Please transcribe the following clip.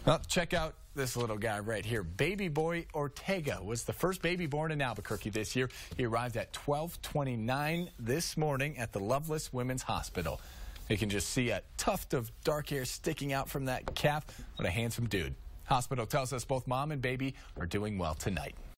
Well, check out this little guy right here. Baby boy Ortega was the first baby born in Albuquerque this year. He arrived at 12:29 this morning at the Lovelace Women's Hospital. You can just see a tuft of dark hair sticking out from that calf. What a handsome dude. Hospital tells us both mom and baby are doing well tonight.